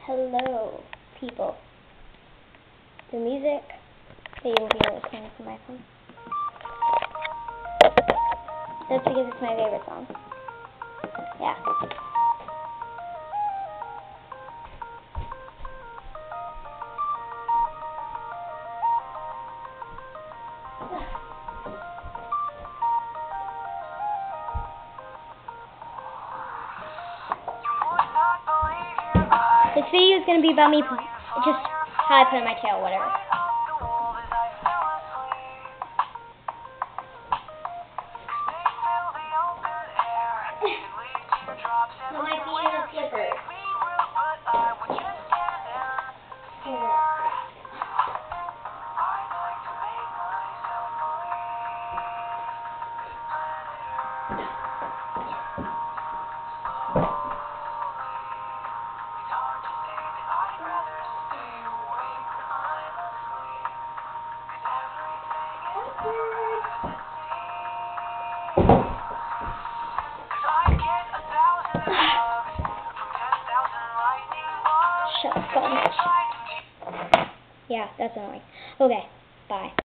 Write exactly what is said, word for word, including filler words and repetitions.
Hello, people. The music that you will be able to turn from my phone. That's because it's my favorite song. Yeah. This video is going to be about me, just how I put in my tail, whatever. That might be in a slipper. Shut up so much. Yeah, that's annoying. Okay, bye.